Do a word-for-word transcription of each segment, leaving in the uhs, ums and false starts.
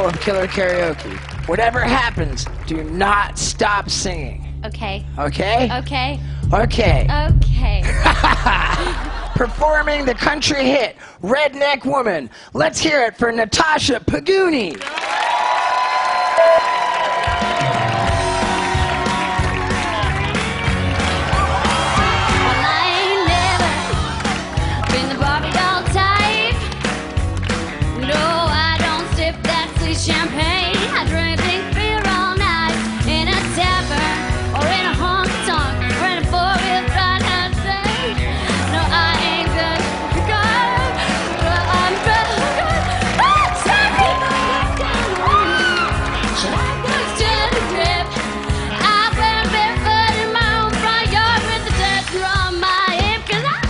rule of Killer Karaoke. Whatever happens, do not stop singing. Okay. Okay? Okay. Okay. Okay. Performing the country hit, Redneck Woman. Let's hear it for Natasha Paguni. Champagne, I drink big beer all night in a tavern or in a honky tonk or in a four-wheel drive outside. No, I ain't good, good, but I'm good, good. Oh, sorry, should I go to the grip? I wear barefoot in my own front yard with the dirt on my hip, 'cause I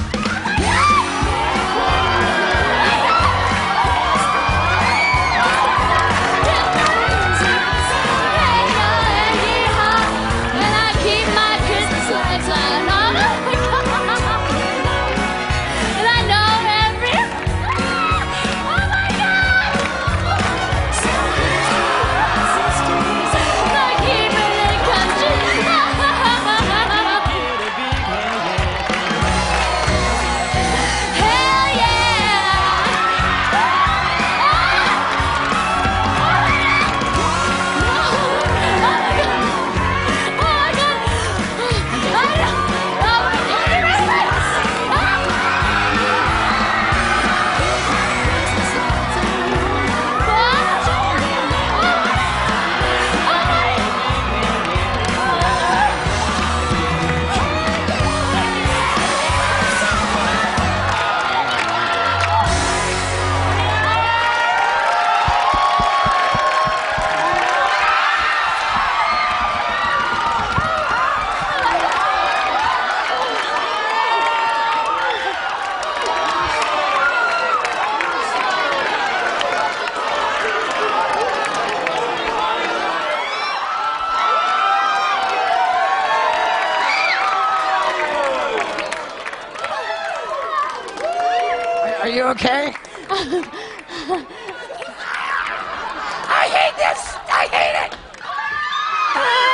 Are you okay? I hate this! I hate it!